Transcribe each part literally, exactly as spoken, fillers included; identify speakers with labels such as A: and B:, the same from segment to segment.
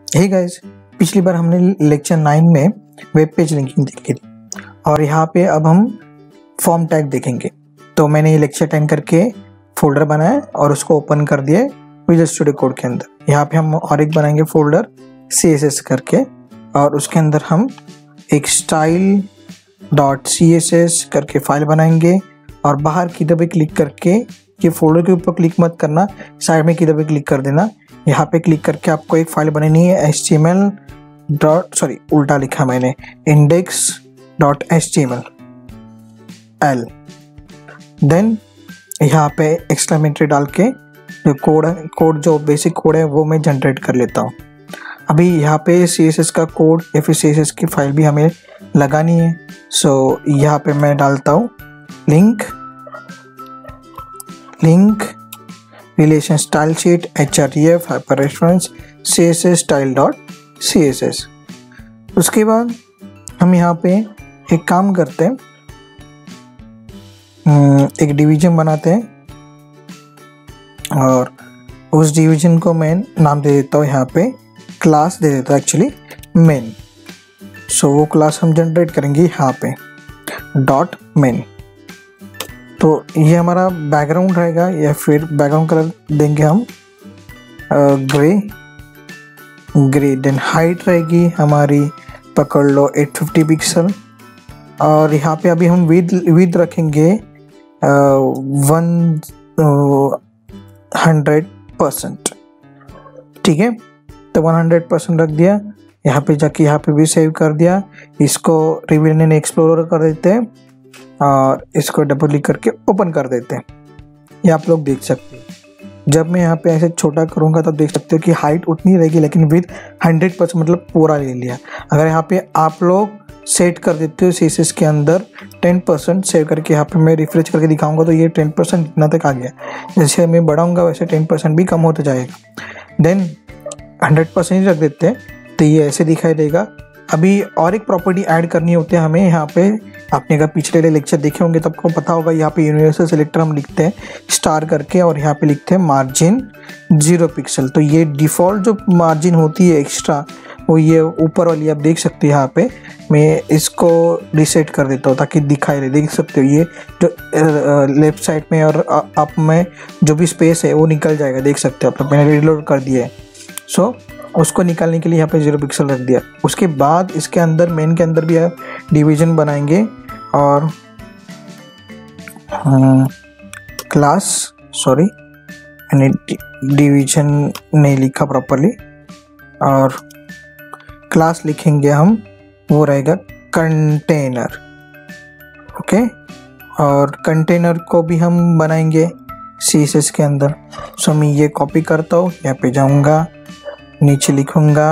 A: Hey guys, पिछली बार हमने लेक्चर नाइन में वेब पेज लिंकिंग देखी थी और यहाँ पे अब हम फॉर्म टैग देखेंगे। तो मैंने ये लेक्चर टेन करके फोल्डर बनाया और उसको ओपन कर दिया विजुअल स्टूडियो कोड के अंदर। यहाँ पे हम और एक बनाएंगे फोल्डर सी एस एस करके और उसके अंदर हम एक style dot C S S करके फाइल बनाएंगे और बाहर किधर भी क्लिक करके, ये फोल्डर के ऊपर क्लिक मत करना, साइड में किधर भी क्लिक कर देना। यहाँ पे क्लिक करके आपको एक फाइल बनानी है H T M L dot sorry उल्टा लिखा मैंने index dot H T M L L. Then यहाँ पे एक्सक्लेमेटरी डाल के जो कोड है कोड जो बेसिक कोड है वो मैं जनरेट कर लेता हूँ। अभी यहाँ पे सी एस एस का कोड या फिर सी एस एस की फाइल भी हमें लगानी है। सो so, यहाँ पे मैं डालता हूँ link link relation style sheet H R T F hyper reference C S S style dot C S S. उसके बाद हम यहाँ पे एक काम करते हैं, एक डिवीजन बनाते हैं और उस डिवीजन को मैं नाम दे देता हूँ, यहाँ पे क्लास दे देता हूँ एक्चुअली मेन। सो वो क्लास हम जनरेट करेंगे यहाँ पे डॉट मेन। तो ये हमारा बैकग्राउंड रहेगा या फिर बैकग्राउंड कलर देंगे हम ग्रे ग्रे। देन हाइट रहेगी हमारी पकड़ लो एट फिफ्टी पिक्सल और यहाँ पे अभी हम विद विद रखेंगे वन हंड्रेड परसेंट। ठीक है, तो वन हंड्रेड परसेंट रख दिया। यहाँ पे जाके यहाँ पे भी सेव कर दिया। इसको रिवील एंड एक्सप्लोरर कर देते हैं और इसको डबल क्लिक करके ओपन कर देते हैं। ये आप लोग देख सकते हैं। जब मैं यहाँ पे ऐसे छोटा करूँगा तो देख सकते हो कि हाइट उतनी रहेगी लेकिन विद हंड्रेड परसेंट मतलब पूरा ले लिया। अगर यहाँ पे आप लोग सेट कर देते हो सी एस एस के अंदर टेन परसेंट सेव करके, यहाँ पे मैं रिफ्रेश करके दिखाऊंगा तो ये टेन परसेंट इतना तक आ गया। जैसे मैं बढ़ाऊंगा वैसे टेन परसेंट भी कम होता जाएगा। देन हंड्रेड परसेंट ही रख देते हैं तो ये ऐसे दिखाई देगा। अभी और एक प्रॉपर्टी ऐड करनी होती है हमें। यहाँ पे आपने अगर पिछले लेक्चर देखे होंगे तो आपको पता होगा, यहाँ पे यूनिवर्सल सिलेक्टर हम लिखते हैं स्टार करके और यहाँ पे लिखते हैं मार्जिन जीरो पिक्सल। तो ये डिफ़ॉल्ट जो मार्जिन होती है एक्स्ट्रा वो ये ऊपर वाली आप देख सकते हो। यहाँ पे मैं इसको रिसेट कर देता हूँ ताकि दिखाई दे। देख सकते हो ये जो लेफ्ट साइड में और अप में जो भी स्पेस है वो निकल जाएगा, देख सकते हो आप लोग। मैंने रिलोड कर दिया है। सो उसको निकालने के लिए यहाँ पे जीरो पिक्सल रख दिया। उसके बाद इसके अंदर मेन के अंदर भी आप डिवीजन बनाएंगे और क्लास सॉरी मैंने डिवीजन नहीं लिखा प्रॉपरली और क्लास लिखेंगे हम, वो रहेगा कंटेनर। ओके, और कंटेनर को भी हम बनाएंगे सी एस एस के अंदर। सो मैं ये कॉपी करता हूँ, यहाँ पे जाऊँगा, नीचे लिखूंगा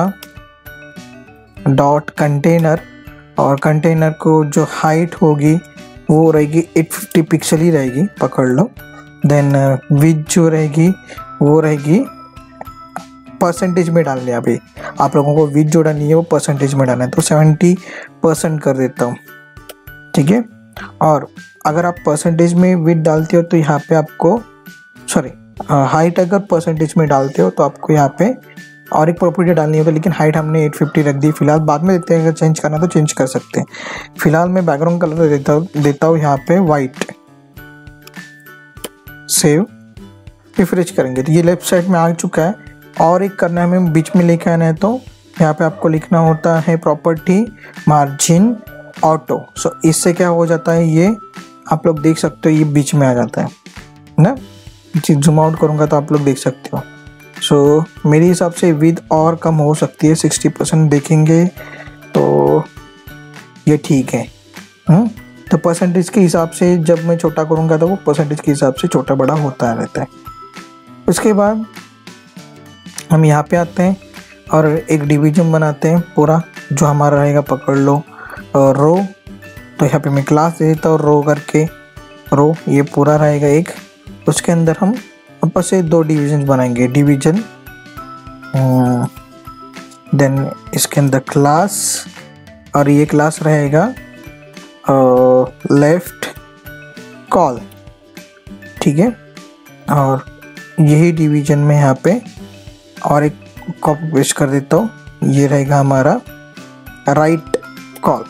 A: डॉट कंटेनर और कंटेनर को जो हाइट होगी वो रहेगी एट फिफ्टी पिक्सल ही रहेगी, पकड़ लो। देन विड्थ जो रहेगी वो रहेगी परसेंटेज में डालने। अभी आप लोगों को विड्थ जो डालनी है वो परसेंटेज में डालना है, तो सेवेंटी परसेंट कर देता हूँ। ठीक है, और अगर आप परसेंटेज में विड्थ डालते हो तो यहाँ पे आपको सॉरी हाइट अगर परसेंटेज में डालते हो तो आपको यहाँ पे और एक प्रॉपर्टी डालनी होगी, लेकिन हाइट हमने एट फिफ्टी रख दी फिलहाल। बाद में देखते हैं, अगर चेंज करना तो चेंज कर सकते हैं। फिलहाल मैं बैकग्राउंड कलर देता हूँ देता हूँ यहाँ पे वाइट। सेव, रिफ्रेश करेंगे तो ये लेफ्ट साइड में आ चुका है। और एक करना है हमें, बीच में लेके आना है तो यहाँ पे आपको लिखना होता है प्रॉपर्टी मार्जिन ऑटो। सो इससे क्या हो जाता है, ये आप लोग देख सकते हो ये बीच में आ जाता है ना। जूम आउट करूँगा तो आप लोग देख सकते हो। सो so, मेरे हिसाब से विद और कम हो सकती है, सिक्सटी परसेंट देखेंगे तो ये ठीक है। हुँ? तो परसेंटेज के हिसाब से जब मैं छोटा करूँगा तो वो परसेंटेज के हिसाब से छोटा बड़ा होता रहता है। उसके बाद हम यहाँ पे आते हैं और एक डिवीजन बनाते हैं पूरा, जो हमारा रहेगा पकड़ लो रो। तो यहाँ पे मैं क्लास दे देता हूँ रो करके, रो ये पूरा रहेगा एक। उसके अंदर हम ऊपर से दो डिवीजन बनाएंगे, डिवीजन देन इसके अंदर क्लास और ये क्लास रहेगा लेफ्ट कॉल। ठीक है, और यही डिवीजन में यहाँ पे और एक कॉपी पेस्ट कर देता हूँ ये रहेगा हमारा right call,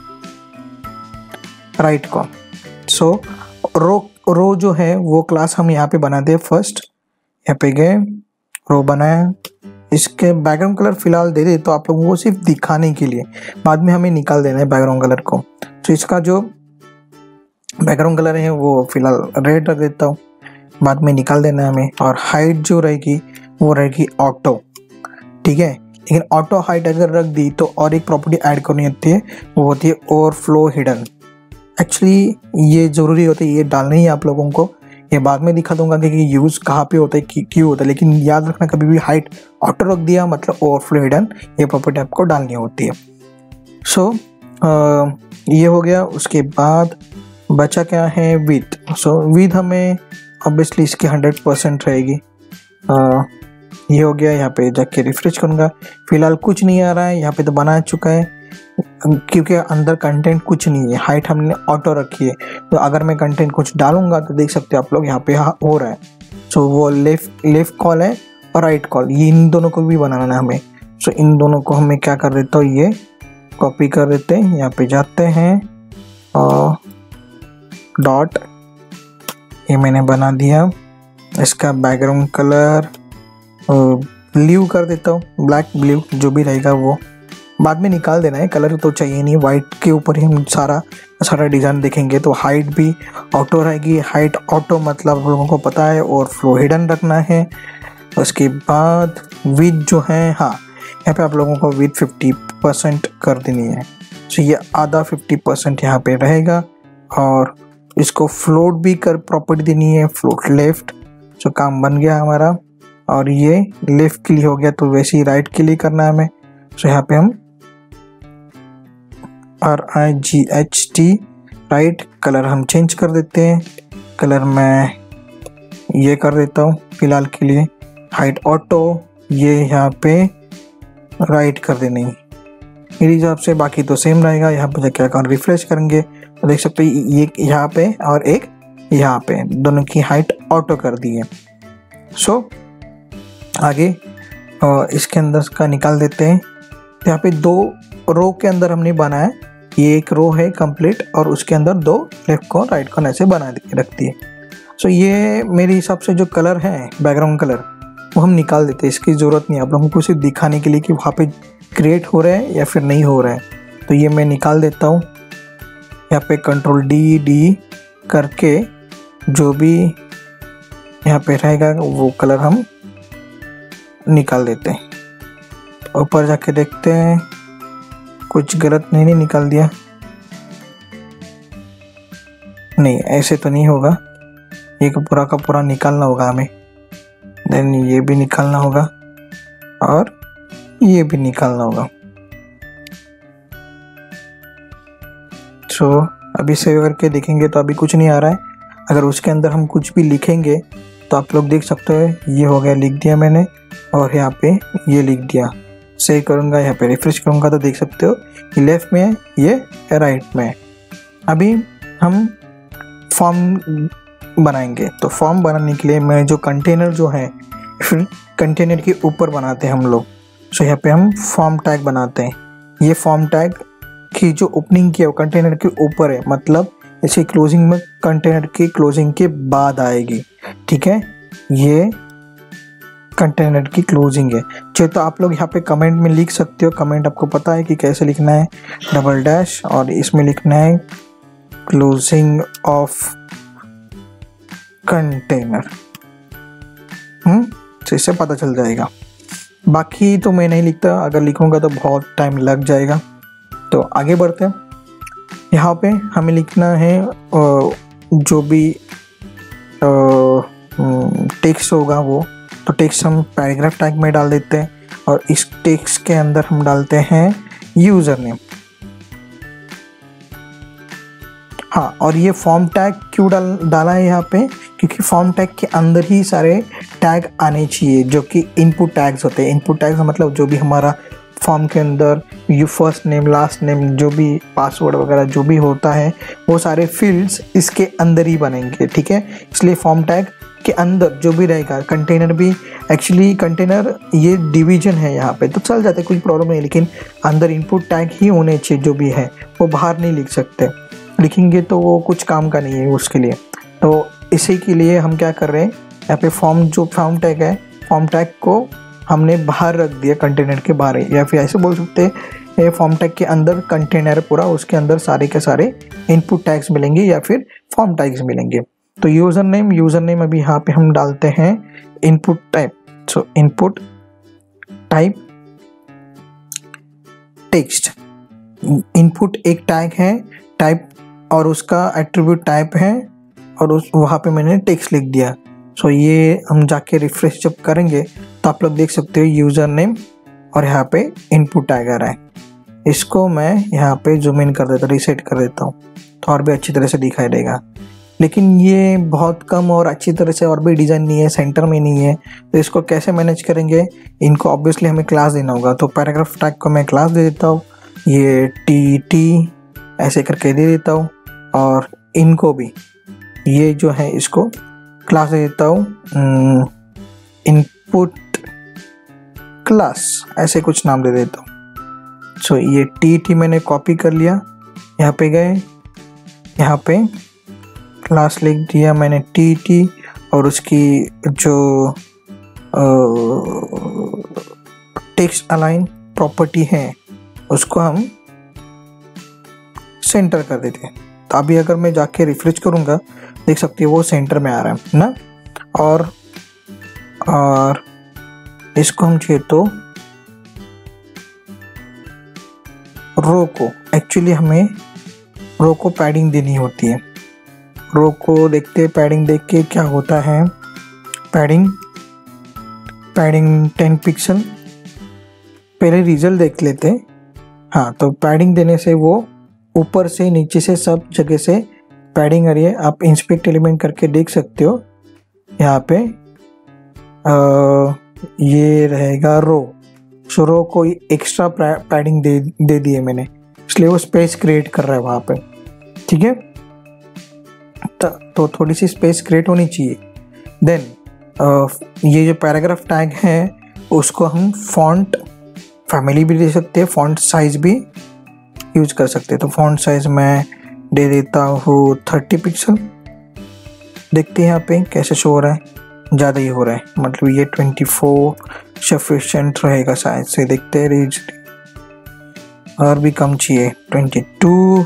A: right call. So row row जो है वो क्लास हम यहाँ पे बनाते हैं। फर्स्ट यहाँ पे गए, रो बनाया, इसके बैकग्राउंड कलर फिलहाल दे दे तो आप लोगों को सिर्फ दिखाने के लिए, बाद में हमें निकाल देना है बैकग्राउंड कलर को। तो इसका जो बैकग्राउंड कलर है वो फिलहाल रेड रख देता हूँ, बाद में निकाल देना है हमें। और हाइट जो रहेगी वो रहेगी ऑटो, ठीक है। लेकिन ऑटो हाइट अगर रख दी तो और एक प्रॉपर्टी ऐड करनी होती है, वो होती है ओवरफ्लो हिडन। एक्चुअली ये ज़रूरी होता है, ये डालना ही आप लोगों को, ये बाद में दिखा दूंगा कि यूज़ कहाँ पे होता है, क्यों होता है। लेकिन याद रखना कभी भी हाइट ऑटो रख दिया मतलब ओवरफ्लो हिडन, ये प्रॉपर्टी आपको डालनी होती है। सो so, ये हो गया। उसके बाद बचा क्या है, विथ। सो विथ हमें ऑब्वियसली इसकी हंड्रेड परसेंट रहेगी। uh, ये हो गया। यहाँ पे जाके रिफ्रेश करूँगा, फिलहाल कुछ नहीं आ रहा है, यहाँ पे तो बना चुका है क्योंकि अंदर कंटेंट कुछ नहीं है, हाइट हमने ऑटो रखी है। तो अगर मैं कंटेंट कुछ डालूंगा तो देख सकते हो आप लोग यहाँ पे हो रहा है। सो वो लेफ्ट लेफ्ट कॉल है और राइट कॉल, ये इन दोनों को भी बनाना है हमें। सो इन दोनों को हमें क्या कर देता हूँ, ये कॉपी कर देते हैं, यहाँ पे जाते हैं और डॉट, ये मैंने बना दिया। इसका बैकग्राउंड कलर ब्लू कर देता हूँ, ब्लैक ब्लू जो भी रहेगा वो बाद में निकाल देना है, कलर तो चाहिए नहीं, वाइट के ऊपर ही हम सारा सारा डिज़ाइन देखेंगे। तो हाइट भी ऑटो रहेगी, हाइट ऑटो मतलब आप लोगों को पता है, और फ्लो हिडन रखना है। उसके बाद विथ जो है, हाँ यहाँ पे आप लोगों को विथ फिफ्टी परसेंट कर देनी है। तो ये आधा फिफ्टी परसेंट यहाँ पे रहेगा। और इसको फ्लोट भी कर प्रॉपर्टी देनी है, फ्लोट लेफ्ट। जो काम बन गया हमारा। और ये लेफ्ट के लिए हो गया, तो वैसे ही राइट के लिए करना है हमें। तो यहाँ पे हम R I G H T right, colour हम चेंज कर देते हैं, कलर मैं ये कर देता हूँ फिलहाल के लिए। हाइट ऑटो ये यहाँ पे राइट कर देनी मेरे हिसाब से, बाकी तो सेम रहेगा। यहाँ पे जाके अकाउंट रिफ्रेश करेंगे तो देख सकते हैं ये यहाँ पे और एक यहाँ पे, दोनों की हाइट ऑटो कर दी है। सो आगे और इसके अंदर का निकाल देते हैं। यहाँ पे दो रो के अंदर हमने बनाया, ये एक रो है कंप्लीट और उसके अंदर दो लेफ्ट को राइट को ऐसे बना के रखती है। सो ये मेरे हिसाब से जो कलर है बैकग्राउंड कलर वो हम निकाल देते हैं, इसकी ज़रूरत नहीं है, आप लोगों को सिर्फ दिखाने के लिए कि वहाँ पे क्रिएट हो रहा है या फिर नहीं हो रहा है। तो ये मैं निकाल देता हूँ। यहाँ पे कंट्रोल डी डी करके जो भी यहाँ पे रहेगा वो कलर हम निकाल देते हैं। ऊपर जाके देखते हैं कुछ गलत नहीं नहीं निकाल दिया, नहीं ऐसे तो नहीं होगा, ये पूरा का पूरा निकालना होगा हमें। देन ये भी निकालना होगा और ये भी निकालना होगा। सो अभी सेव करके देखेंगे तो अभी कुछ नहीं आ रहा है। अगर उसके अंदर हम कुछ भी लिखेंगे तो आप लोग देख सकते हो ये हो गया, लिख दिया मैंने, और यहाँ पे ये लिख दिया। सेव करूँगा, यहाँ पे रिफ्रेश करूँगा तो देख सकते हो ये लेफ्ट में है, ये राइट में है। अभी हम फॉर्म बनाएंगे, तो फॉर्म बनाने के लिए मैं जो कंटेनर जो है फिर कंटेनर के ऊपर बनाते हैं हम लोग। सो यहाँ पे हम फॉर्म टैग बनाते हैं। ये फॉर्म टैग की जो ओपनिंग की है वो कंटेनर के ऊपर है, मतलब इसे क्लोजिंग में कंटेनर की क्लोजिंग के बाद आएगी, ठीक है। ये कंटेनर की क्लोजिंग है। चाहे तो आप लोग यहाँ पे कमेंट में लिख सकते हो, कमेंट आपको पता है कि कैसे लिखना है, डबल डैश और इसमें लिखना है क्लोजिंग ऑफ कंटेनर, हम्म तो इससे पता चल जाएगा। बाकी तो मैं नहीं लिखता, अगर लिखूंगा तो बहुत टाइम लग जाएगा। तो आगे बढ़ते हैं। यहाँ पे हमें लिखना है जो भी टेक्स्ट होगा वो, तो टेक्स्ट हम पैराग्राफ टैग में डाल देते हैं और इस टेक्स्ट के अंदर हम डालते हैं यूज़र नेम। हाँ, और ये फॉर्म टैग क्यों डाल डाला है यहाँ पे, क्योंकि फॉर्म टैग के अंदर ही सारे टैग आने चाहिए जो कि इनपुट टैग्स होते हैं। इनपुट टैग्स मतलब जो भी हमारा फॉर्म के अंदर you first name last name जो भी पासवर्ड वगैरह जो भी होता है वो सारे फील्ड्स इसके अंदर ही बनेंगे, ठीक है। इसलिए फॉर्म टैग के अंदर जो भी रहेगा, कंटेनर भी एक्चुअली कंटेनर ये डिवीजन है यहाँ पे तो चल जाते, कोई प्रॉब्लम नहीं, लेकिन अंदर इनपुट टैग ही होने चाहिए, जो भी है वो बाहर नहीं लिख सकते, लिखेंगे तो वो कुछ काम का नहीं है उसके लिए। तो इसी के लिए हम क्या कर रहे हैं, यहाँ पे फॉर्म जो फॉर्म टैग है, फॉर्म टैग को हमने बाहर रख दिया कंटेनर के बाहर, या फिर ऐसे बोल सकते हैं फॉर्म टैग के अंदर कंटेनर पूरा, उसके अंदर सारे के सारे इनपुट टैग्स मिलेंगे या फिर फॉर्म टैग्स मिलेंगे। तो यूज़र नेम यूज़र नेम अभी यहाँ पे हम डालते हैं input type, so input type text. Input एक टैग है, टाइप और उसका एट्रीब्यूट टाइप है, और उस वहाँ पे मैंने टेक्स्ट लिख दिया। सो so, ये हम जाके रिफ्रेश जब करेंगे तो आप लोग देख सकते हो यूज़र नेम और यहाँ पे इनपुट टैग आ रहा है। इसको मैं यहाँ पे जूम इन कर देता, रीसेट कर देता हूँ तो और भी अच्छी तरह से दिखाई देगा। लेकिन ये बहुत कम और अच्छी तरह से और भी डिज़ाइन नहीं है, सेंटर में नहीं है, तो इसको कैसे मैनेज करेंगे, इनको ऑब्वियसली हमें क्लास देना होगा। तो पैराग्राफ टैग को मैं क्लास दे देता हूँ, ये टी टी ऐसे करके दे देता हूँ, और इनको भी ये जो है इसको क्लास दे देता हूँ इनपुट क्लास, ऐसे कुछ नाम दे देता हूँ। सो so, ये टी टी मैंने कॉपी कर लिया, यहाँ पे गए, यहाँ पे क्लास लिख दिया मैंने टी टी, और उसकी जो टेक्स्ट अलाइन प्रॉपर्टी है उसको हम सेंटर कर देते हैं। तो अभी अगर मैं जाके रिफ्रेश करूँगा देख सकते हो वो सेंटर में आ रहा है ना। और और इसको हम चाहिए तो रो को, एक्चुअली हमें रो को पैडिंग देनी होती है। रो को देखते पैडिंग देख के क्या होता है, पैडिंग पैडिंग टेन पिक्सल, पहले रिजल्ट देख लेते हैं। हाँ, तो पैडिंग देने से वो ऊपर से नीचे से सब जगह से पैडिंग आ रही है। आप इंस्पेक्ट एलिमेंट करके देख सकते हो, यहाँ पे आ, ये रहेगा रो। सो रो को एक्स्ट्रा पैडिंग दे दे दिए मैंने, इसलिए वो स्पेस क्रिएट कर रहा है वहाँ पे, ठीक है। तो थोड़ी सी स्पेस क्रिएट होनी चाहिए। देन ये जो पैराग्राफ टैग है उसको हम फॉन्ट फैमिली भी दे सकते हैं, फॉन्ट साइज भी यूज कर सकते हैं। तो फॉन्ट साइज मैं दे देता हूँ थर्टी पिक्सल। देखते हैं यहाँ पे कैसे शो हो रहा है, ज़्यादा ही हो रहा है, मतलब ये ट्वेंटी फोर सफिशिएंट रहेगा शायद से। देखते हैं रेंज और भी कम चाहिए, ट्वेंटी टू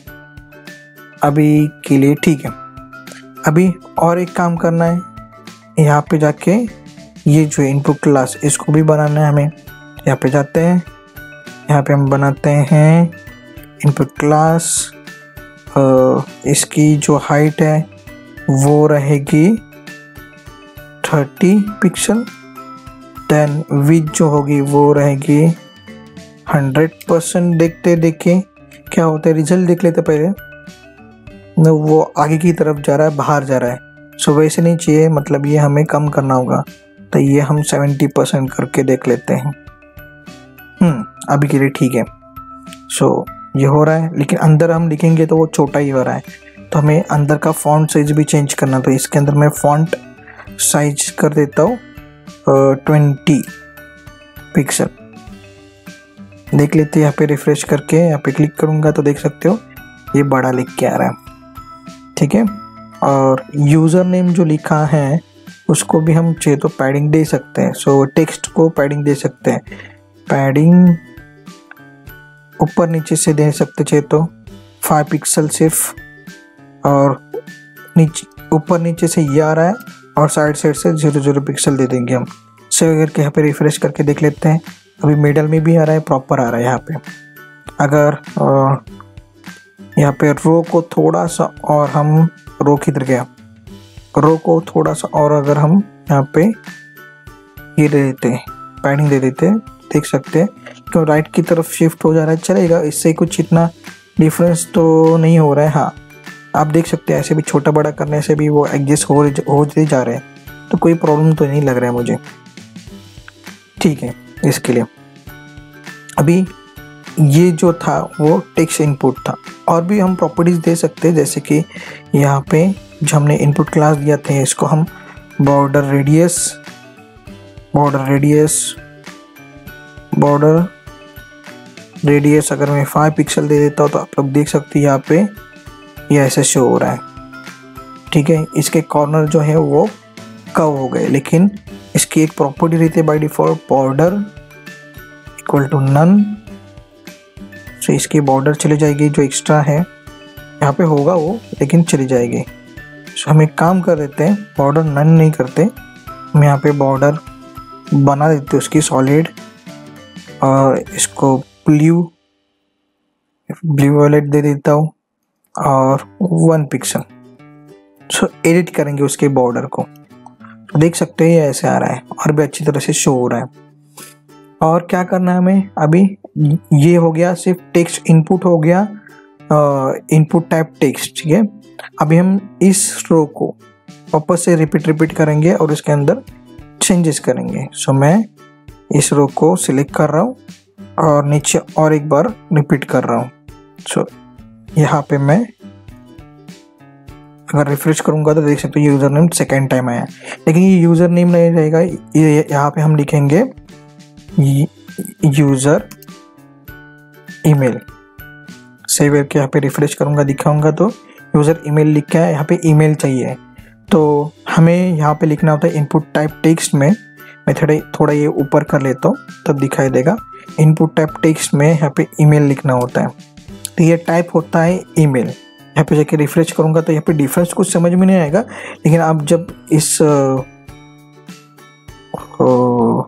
A: अभी के लिए ठीक है। अभी और एक काम करना है, यहाँ पे जाके ये जो इनपुट क्लास इसको भी बनाना है हमें। यहाँ पे जाते हैं, यहाँ पे हम बनाते हैं इनपुट क्लास, इसकी जो हाइट है वो रहेगी थर्टी पिक्सल, देन विड्थ जो होगी वो रहेगी हंड्रेड परसेंट। देखते देखें क्या होता है, रिजल्ट देख लेते पहले। वो आगे की तरफ जा रहा है, बाहर जा रहा है, सो वैसे नहीं चाहिए, मतलब ये हमें कम करना होगा। तो ये हम सेवेंटी परसेंट करके देख लेते हैं। हम्म अभी के लिए ठीक है। सो ये हो रहा है, लेकिन अंदर हम लिखेंगे तो वो छोटा ही हो रहा है, तो हमें अंदर का फॉन्ट साइज भी चेंज करना। तो इसके अंदर मैं फॉन्ट साइज कर देता हूँ ट्वेंटी पिक्सल। देख लेते हैं यहाँ पे रिफ्रेश करके, यहाँ पे क्लिक करूँगा तो देख सकते हो ये बड़ा लिख के आ रहा है, ठीक है। और यूज़र नेम जो लिखा है उसको भी हम चाहिए तो पैडिंग दे सकते हैं। सो टेक्स्ट को पैडिंग दे सकते हैं, पैडिंग ऊपर नीचे से दे सकते चाहिए तो फाइव पिक्सल सिर्फ, और नीचे ऊपर नीचे से ये आ रहा है और साइड साइड से जीरो जीरो पिक्सल दे देंगे हम। सेव करके यहाँ पे रिफ्रेश करके देख लेते हैं, अभी मिडल में भी आ रहा है, प्रॉपर आ रहा है यहाँ पे। अगर यहाँ पे रो को थोड़ा सा और हम रो किधर गया, रो को थोड़ा सा और अगर हम यहाँ पे ये दे देते हैं, पैडिंग दे देते हैं, देख सकते हैं क्यों राइट की तरफ शिफ्ट हो जा रहा है, चलेगा। इससे कुछ इतना डिफरेंस तो नहीं हो रहा है। हाँ, आप देख सकते हैं ऐसे भी छोटा बड़ा करने से भी वो एडजस्ट हो हो जा रहे हैं, तो कोई प्रॉब्लम तो नहीं लग रहा है मुझे, ठीक है। इसके लिए अभी ये जो था वो टेक्स्ट इनपुट था, और भी हम प्रॉपर्टीज़ दे सकते हैं, जैसे कि यहाँ पे जो हमने इनपुट क्लास दिया थे इसको हम border radius, border radius, border radius अगर मैं फाइव पिक्सल दे देता हूँ तो आप लोग देख सकते हैं यहाँ पे ये ऐसे शो हो रहा है। ठीक है, इसके कॉर्नर जो है वो कर्व हो गए, लेकिन इसकी एक प्रॉपर्टी रहती है by default, border equal to none. So इसकी बॉर्डर चली जाएगी, जो एक्स्ट्रा है यहाँ पे होगा वो, लेकिन चली जाएगी। सो हम एक काम कर देते हैं, बॉर्डर नन नहीं करते, हम यहाँ पे बॉर्डर बना देते उसकी सॉलिड, और इसको ब्लू ब्लू वॉलेट दे देता हूँ और वन पिक्सल। सो एडिट करेंगे उसके बॉर्डर को, तो देख सकते हैं ये ऐसे आ रहा है और भी अच्छी तरह से शो हो रहा है। और क्या करना है हमें, अभी ये हो गया सिर्फ टेक्स्ट इनपुट हो गया, इनपुट टाइप टेक्स्ट। ठीक है, अभी हम इस रो को वापस से रिपीट रिपीट करेंगे और इसके अंदर चेंजेस करेंगे। सो मैं इस रो को सिलेक्ट कर रहा हूँ और नीचे और एक बार रिपीट कर रहा हूँ। सो यहाँ पे मैं अगर रिफ्रेश करूँगा तो देख सकते हो यूज़र नेम सेकेंड टाइम आया, लेकिन ये यूज़र नेम नहीं रहेगा, ये यहाँ पे हम लिखेंगे यूज़र ईमेल। सेव करके यहाँ पे रिफ्रेश करूँगा, दिखाऊंगा तो यूज़र ईमेल लिख के यहाँ पे ईमेल चाहिए, तो हमें यहाँ पे लिखना होता है इनपुट टाइप टेक्स्ट में। मैं थोड़ा थोड़ा ये ऊपर कर लेता हूँ तब दिखाई देगा। इनपुट टाइप टेक्स्ट में यहाँ पे ईमेल लिखना होता है, तो ये टाइप होता है ईमेल। यहाँ पे जाके रिफ्रेश करूँगा तो यहाँ पे डिफरेंस कुछ समझ में नहीं आएगा, लेकिन आप जब इस ओ,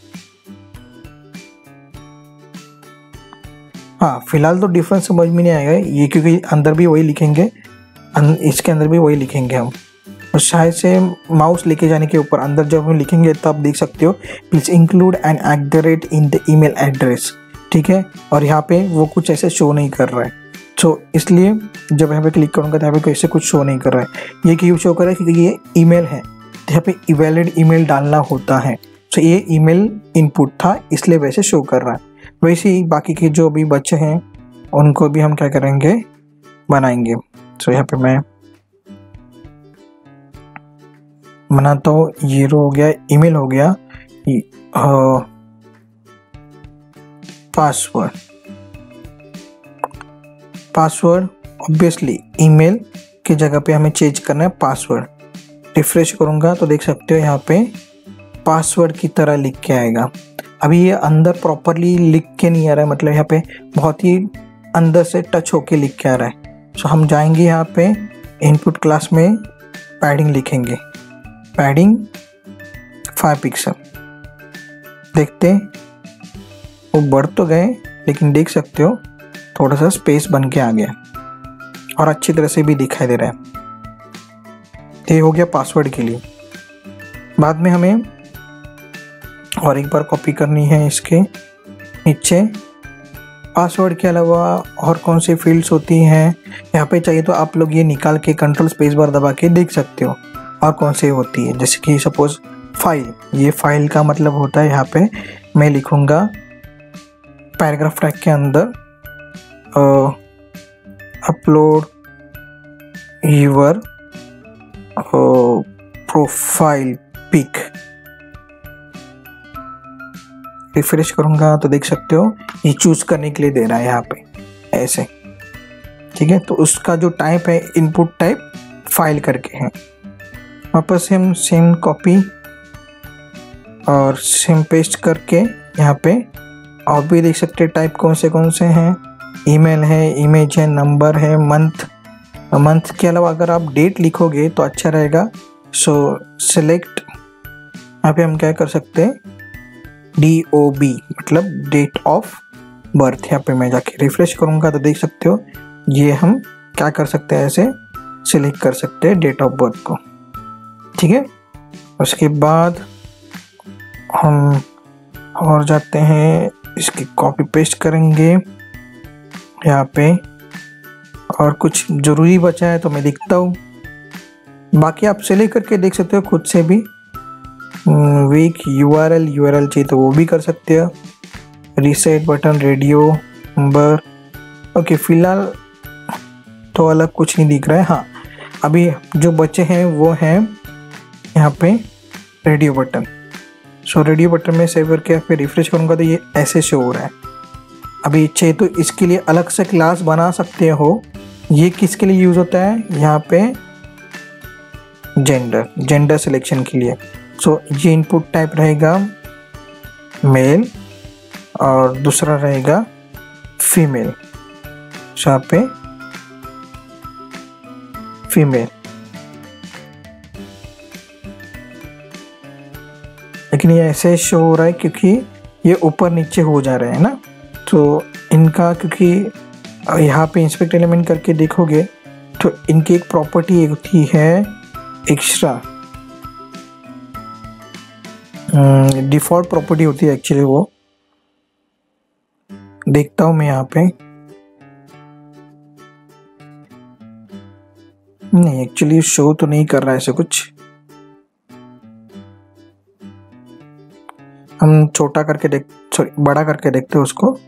A: हाँ फिलहाल तो डिफरेंस समझ में नहीं आएगा ये, क्योंकि अंदर भी वही लिखेंगे, इसके अंदर भी वही लिखेंगे हम, और शायद से माउस लेके जाने के ऊपर अंदर जब हम लिखेंगे तो आप देख सकते हो please include an at the rate in the email address. ठीक है, और यहाँ पे वो कुछ ऐसे शो नहीं कर रहा है, सो इसलिए जब यहाँ पे क्लिक करूँगा तो यहाँ पे कैसे कुछ शो नहीं कर रहा है। ये क्यों शो कर रहा है, क्योंकि ये ईमेल है, तो यहाँ पे इवैलिड ईमेल डालना होता है। सो ये ईमेल इनपुट था इसलिए वैसे शो कर रहा है। वैसे ही बाकी के जो भी बच्चे हैं उनको भी हम क्या करेंगे, बनाएंगे। सो यहाँ पे मैं बनाता हूँ, ये रो हो गया, ईमेल हो गया, पासवर्ड पासवर्ड ऑब्वियसली ईमेल की जगह पे हमें चेंज करना है पासवर्ड। रिफ्रेश करूँगा तो देख सकते हो यहाँ पे पासवर्ड की तरह लिख के आएगा। अभी ये अंदर प्रॉपरली लिख के नहीं आ रहा है, मतलब यहाँ पे बहुत ही अंदर से टच होके लिख के आ रहा है। सो हम जाएंगे यहाँ पे इनपुट क्लास में पैडिंग लिखेंगे, पैडिंग फाइव पिक्सल। देखते वो बढ़ तो गए, लेकिन देख सकते हो थोड़ा सा स्पेस बन के आ गया और अच्छी तरह से भी दिखाई दे रहा है। ये हो गया पासवर्ड के लिए। बाद में हमें और एक बार कॉपी करनी है इसके नीचे। पासवर्ड के अलावा और कौन सी फील्ड्स होती हैं यहाँ पे चाहिए तो आप लोग ये निकाल के कंट्रोल स्पेस बार दबा के देख सकते हो और कौन सी होती है। जैसे कि सपोज फाइल, ये फाइल का मतलब होता है यहाँ पे मैं लिखूँगा पैराग्राफ टैग के अंदर upload your profile pic. Refresh करूँगा तो देख सकते हो ये चूज करने के लिए दे रहा है यहाँ पे ऐसे। ठीक है, तो उसका जो टाइप है इनपुट टाइप फाइल करके है। वापस से हम सेम कॉपी और सेम पेस्ट करके यहाँ पे और भी देख सकते हैं टाइप कौन से कौन से हैं। ईमेल है, इमेज है, नंबर है, मंथ। मंथ के अलावा अगर आप डेट लिखोगे तो अच्छा रहेगा। सो सिलेक्ट, यहाँ पे हम क्या कर सकते हैं डी ओ बी मतलब डेट ऑफ बर्थ। यहाँ पे मैं जाके रिफ्रेश करूँगा तो देख सकते हो ये हम क्या कर सकते हैं, ऐसे सिलेक्ट कर सकते हैं डेट ऑफ बर्थ को। ठीक है, उसके बाद हम और जाते हैं, इसकी कॉपी पेस्ट करेंगे यहाँ पे। और कुछ ज़रूरी बचा है तो मैं लिखता हूँ, बाकी आप सिलेक्ट करके देख सकते हो खुद से भी। वीक यूआरएल यूआरएल चाहिए तो वो भी कर सकते हो। Reset button, radio number. Okay, फिलहाल तो अलग कुछ नहीं दिख रहा है। हाँ, अभी जो बच्चे हैं वो हैं यहाँ पे radio button. So radio button में सेव करके फिर रिफ्रेश करूँगा तो ये ऐसे शो हो रहा है। अभी चाहिए तो इसके लिए अलग से क्लास बना सकते हो। ये किसके लिए यूज़ होता है, यहाँ पे जेंडर जेंडर सिलेक्शन के लिए। सो ये इनपुट टाइप रहेगा मेल और दूसरा रहेगा फीमेल। सो यहाँ पे फीमेल, लेकिन ये ऐसे शो हो रहा है क्योंकि ये ऊपर नीचे हो जा रहे हैं ना। तो इनका क्योंकि यहाँ पे इंस्पेक्ट एलिमेंट करके देखोगे तो इनकी एक प्रॉपर्टी होती है एक्स्ट्रा, डिफ़ॉल्ट प्रॉपर्टी होती है एक्चुअली। वो देखता हूँ मैं यहाँ पे, नहीं एक्चुअली शो तो नहीं कर रहा है ऐसे कुछ। हम छोटा करके देख सॉरी बड़ा करके देखते हैं उसको।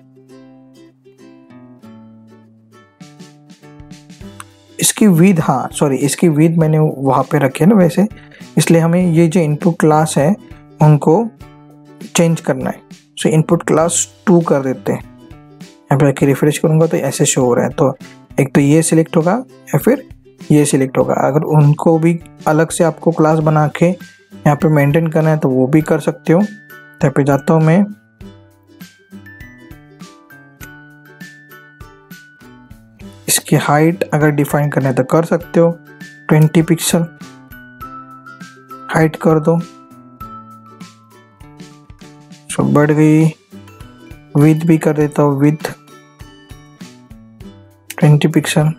A: इसकी विड्थ, हाँ सॉरी इसकी विड्थ मैंने वहाँ पे रखी है ना वैसे, इसलिए हमें ये जो इनपुट क्लास है उनको चेंज करना है। सो इनपुट क्लास टू कर देते हैं। यहाँ पे आके रिफ्रेश करूँगा तो ऐसे शो हो रहा है। तो एक तो ये सिलेक्ट होगा या फिर ये सिलेक्ट होगा। अगर उनको भी अलग से आपको क्लास बना के यहाँ पे मेंटेन करना है तो वो भी कर सकते हो। तो यहाँ पे जाता हूँ मैं, इसकी हाइट अगर डिफाइन करना है तो कर सकते हो, ट्वेंटी पिक्सल हाइट कर दो। सो बढ़ गई। विड्थ भी कर देता हूँ, विड्थ ट्वेंटी पिक्सल।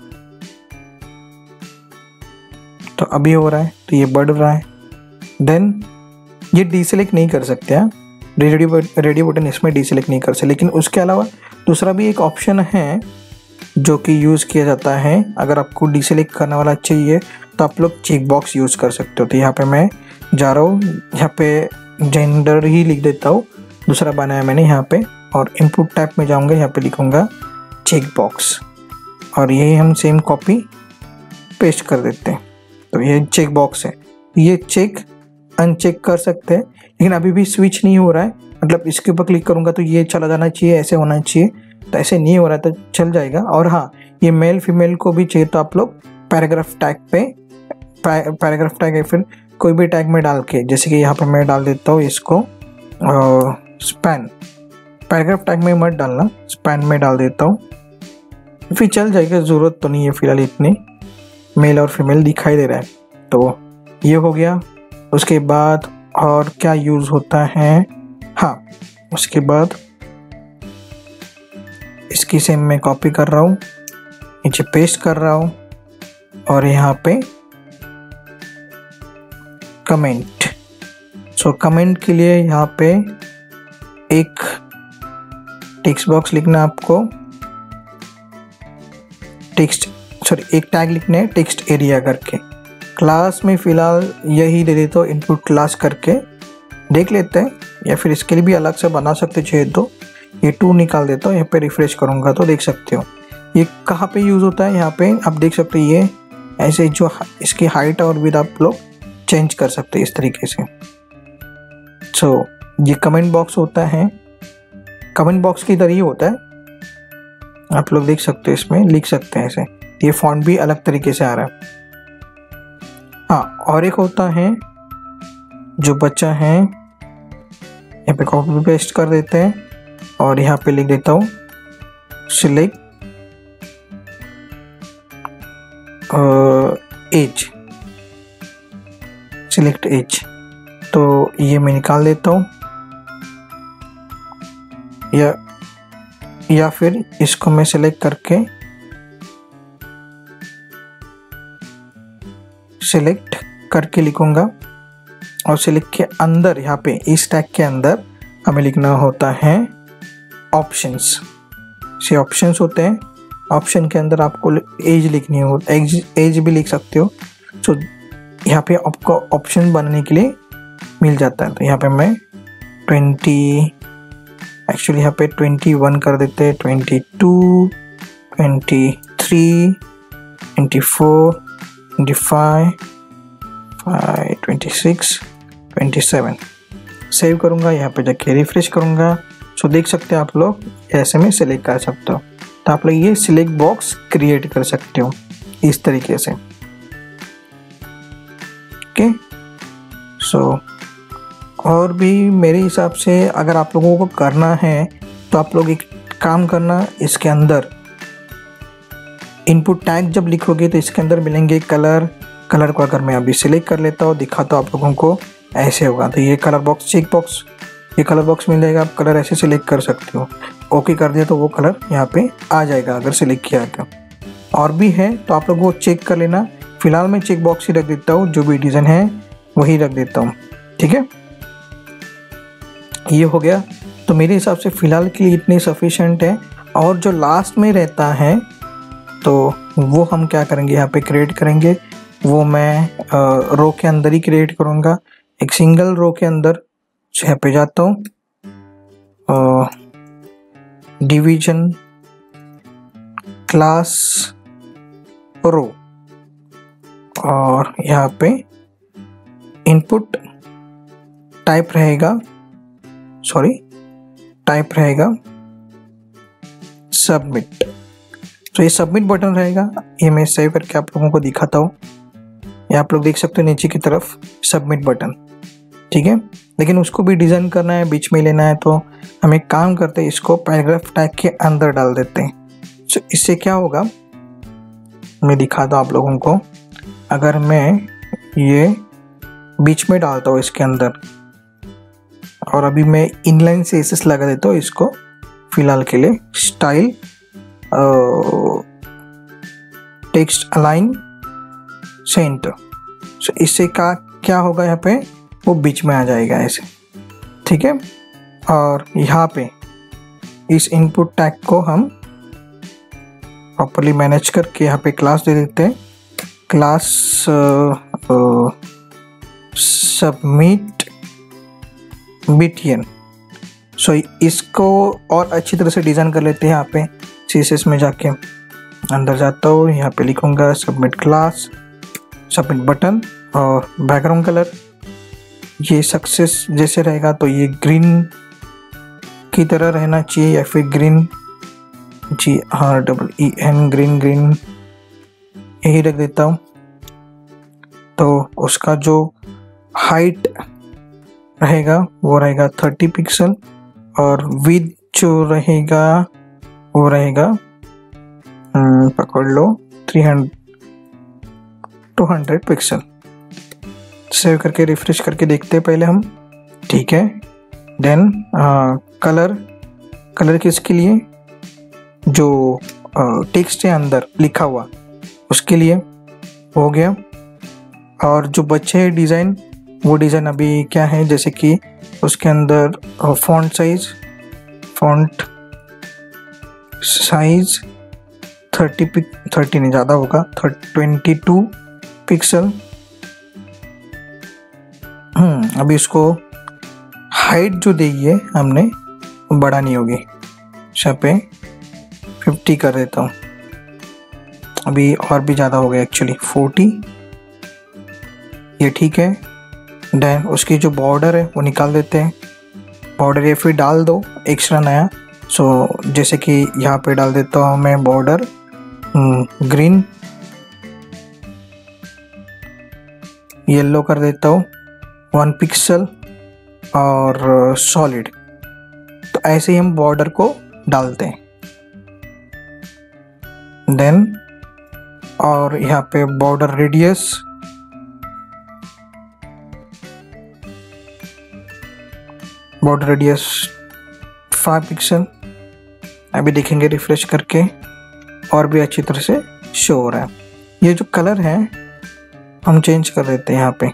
A: तो अभी हो रहा है तो ये बढ़ रहा है। देन ये डीसेलेक्ट नहीं कर सकते हैं, रेडियो रेडियो बटन इसमें डीसेलेक्ट नहीं कर सकते। लेकिन उसके अलावा दूसरा भी एक ऑप्शन है जो कि यूज़ किया जाता है। अगर आपको डीसेलेक्ट करने वाला चाहिए तो आप लोग चेक बॉक्स यूज़ कर सकते हो। तो यहाँ पे मैं जा रहा हूँ, यहाँ पे जेंडर ही लिख देता हूँ, दूसरा बनाया मैंने यहाँ पे। और इनपुट टाइप में जाऊँगा, यहाँ पे लिखूँगा चेक बॉक्स और यही हम सेम कॉपी पेस्ट कर देते हैं। तो ये चेक बॉक्स है, ये चेक अनचेक कर सकते हैं। लेकिन अभी भी स्विच नहीं हो रहा है, मतलब इसके ऊपर क्लिक करूँगा तो ये चला जाना चाहिए, ऐसे होना चाहिए। तो ऐसे नहीं हो रहा है तो चल जाएगा। और हाँ, ये मेल फीमेल को भी चाहिए तो आप लोग पैराग्राफ टैग पे पैराग्राफ टैग या फिर कोई भी टैग में डाल के, जैसे कि यहाँ पे मैं डाल देता हूँ इसको स्पैन। पैराग्राफ टैग में मत डालना, स्पैन में डाल देता हूँ, फिर चल जाएगा। ज़रूरत तो नहीं है फिलहाल, इतनी मेल और फीमेल दिखाई दे रहा है। तो ये हो गया। उसके बाद और क्या यूज़ होता है, हाँ उसके बाद इसकी सेम मैं कॉपी कर रहा हूँ, नीचे पेस्ट कर रहा हूँ और यहाँ पे कमेंट। सो कमेंट के लिए यहाँ पे एक टेक्स्ट बॉक्स लिखना आपको, टेक्स्ट सॉरी एक टैग लिखना है टेक्स्ट एरिया करके। क्लास में फ़िलहाल यही दे देता हूँ इनपुट क्लास करके, देख लेते हैं। या फिर इसके लिए भी अलग से बना सकते चाहिए तो ये टू निकाल देता हूँ। यहाँ पे रिफ्रेश करूँगा तो देख सकते हो ये कहाँ पे यूज़ होता है। यहाँ पे आप देख सकते हो ये ऐसे जो इसकी हाइट और विड्थ आप लोग चेंज कर सकते हैं इस तरीके से। सो so, ये कमेंट बॉक्स होता है, कमेंट बॉक्स की तरह ही होता है, आप लोग देख सकते हो, इसमें लिख सकते हैं ऐसे। ये फॉन्ट भी अलग तरीके से आ रहा है। हाँ, और एक होता है जो बच्चा है, यहाँ पे कॉपी पेस्ट कर देते हैं और यहाँ पे लिख देता हूँ सिलेक्ट एज, सिलेक्ट एज। तो ये मैं निकाल देता हूँ, या या फिर इसको मैं सिलेक्ट करके सिलेक्ट करके लिखूंगा और सिलेक्ट के अंदर यहाँ पे इस टैग के अंदर हमें लिखना होता है ऑप्शंस। से ऑप्शंस होते हैं, ऑप्शन के अंदर आपको एज लिखनी हो, एज एज भी लिख सकते हो। सो यहाँ पे आपको ऑप्शन बनाने के लिए मिल जाता है। तो यहाँ पे मैं ट्वेंटी एक्चुअली यहाँ पे ट्वेंटी वन कर देते हैं, twenty two, twenty three, twenty four, twenty five, five twenty six twenty seven save करूँगा, यहाँ पे जाके रिफ्रेश करूँगा। सो देख सकते हैं आप लोग ऐसे में सिलेक्ट कर सकते हो। तो आप लोग ये सिलेक्ट बॉक्स क्रिएट कर सकते हो इस तरीके से। ओके, सो और भी मेरे हिसाब से अगर आप लोगों को करना है तो आप लोग एक काम करना, इसके अंदर इनपुट टैग जब लिखोगे तो इसके अंदर मिलेंगे कलर। कलर को अगर मैं अभी सिलेक्ट कर लेता हूँ, दिखाता हूँ आप लोगों को, ऐसे होगा। तो ये कलर बॉक्स, चेक बॉक्स, ये कलर बॉक्स मिल जाएगा। आप कलर ऐसे सिलेक्ट कर सकते हो। ओके कर दिया तो वो कलर यहाँ पे आ जाएगा अगर सिलेक्ट किया तो। और भी है तो आप लोग वो चेक कर लेना। फिलहाल मैं चेक बॉक्स ही रख देता हूँ, जो भी डिज़ाइन है वही रख देता हूँ। ठीक है, ये हो गया। तो मेरे हिसाब से फ़िलहाल के लिए इतनी सफिशेंट है। और जो लास्ट में रहता है तो वो हम क्या करेंगे, यहाँ पे क्रिएट करेंगे। वो मैं रो के अंदर ही क्रिएट करूँगा, एक सिंगल रो के अंदर। यहाँ पे जाता हूँ, डिवीजन क्लास रो, और यहाँ पे इनपुट टाइप रहेगा, सॉरी टाइप रहेगा सबमिट। तो ये सबमिट बटन रहेगा, ये मैं सेव करके आप लोगों को दिखाता हूँ। ये आप लोग देख सकते हो नीचे की तरफ सबमिट बटन। ठीक है, लेकिन उसको भी डिज़ाइन करना है, बीच में लेना है, तो हम एक काम करते हैं, इसको पैराग्राफ टैग के अंदर डाल देते हैं। तो इससे क्या होगा मैं दिखाता हूँ आप लोगों को। अगर मैं ये बीच में डालता हूँ इसके अंदर, और अभी मैं इनलाइन से एसेस लगा देता हूँ इसको फिलहाल के लिए, style text align centre. So इससे का क्या होगा, यहाँ पे वो बीच में आ जाएगा ऐसे। ठीक है, और यहाँ पे इस इनपुट टैग को हम प्रॉपर्ली मैनेज करके यहाँ पे क्लास दे देते हैं, क्लास सबमिट बीटीएन। सो इसको और अच्छी तरह से डिज़ाइन कर लेते हैं। यहाँ पे सीएसएस में जाके अंदर जाता हूँ, यहाँ पे लिखूँगा सबमिट क्लास, सबमिट बटन, और बैकग्राउंड कलर ये सक्सेस जैसे रहेगा तो ये ग्रीन की तरह रहना चाहिए, या फिर green, G R double E N, green green यही रख देता हूँ। तो उसका जो हाइट रहेगा वो रहेगा थर्टी पिक्सल, और विड्थ जो रहेगा वो रहेगा पकड़ लो three hundred two hundred pixel. Save करके रिफ्रेश करके देखते हैं पहले हम। ठीक है, देन कलर, कलर किसके लिए, जो टेक्स्ट है अंदर लिखा हुआ उसके लिए हो गया। और जो बच्चे हैं डिज़ाइन, वो डिज़ाइन अभी क्या है, जैसे कि उसके अंदर font size, font size thirty pic thirty नहीं ज़्यादा होगा, ट्वेंटी टू पिक्सल। हम्म अभी इसको हाइट जो देगी है हमने वो बढ़ानी होगी, यहाँ पे फिफ्टी कर देता हूँ। अभी और भी ज़्यादा हो गया एक्चुअली, फोर्टी, ये ठीक है। देन उसकी जो बॉर्डर है वो निकाल देते हैं, बॉर्डर ये फिर डाल दो एक्स्ट्रा नया। सो जैसे कि यहाँ पे डाल देता हूँ मैं बॉर्डर ग्रीन, येलो कर देता हूँ वन पिक्सल, और सॉलिड। तो ऐसे ही हम बॉर्डर को डालते हैं। देन और यहाँ पे border radius, border radius five pixel. अभी देखेंगे रिफ्रेश करके और भी अच्छी तरह से शो हो रहा है। ये जो कलर है हम चेंज कर देते हैं यहाँ पे,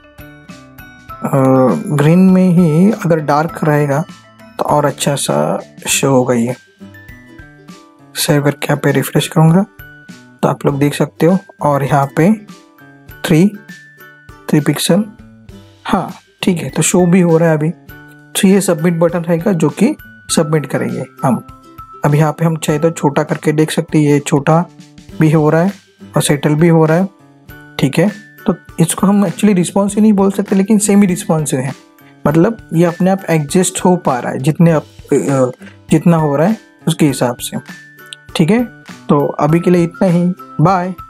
A: ग्रीन में ही अगर डार्क रहेगा तो और अच्छा सा शो होगा। ये सेव करके यहाँ पे रिफ्रेश करूँगा तो आप लोग देख सकते हो। और यहाँ पे थ्री थ्री पिक्सल, हाँ ठीक है, तो शो भी हो रहा है अभी। तो ये सबमिट बटन रहेगा जो कि सबमिट करेंगे हम। अब यहाँ पे हम चाहे तो छोटा करके देख सकते हैं, ये छोटा भी हो रहा है और सेटल भी हो रहा है। ठीक है, तो इसको हम एक्चुअली रिस्पॉन्सिव नहीं बोल सकते, लेकिन सेमी रिस्पॉन्सिव है, मतलब ये अपने आप एडजस्ट हो पा रहा है जितने आप जितना हो रहा है उसके हिसाब से। ठीक है, तो अभी के लिए इतना ही, बाय।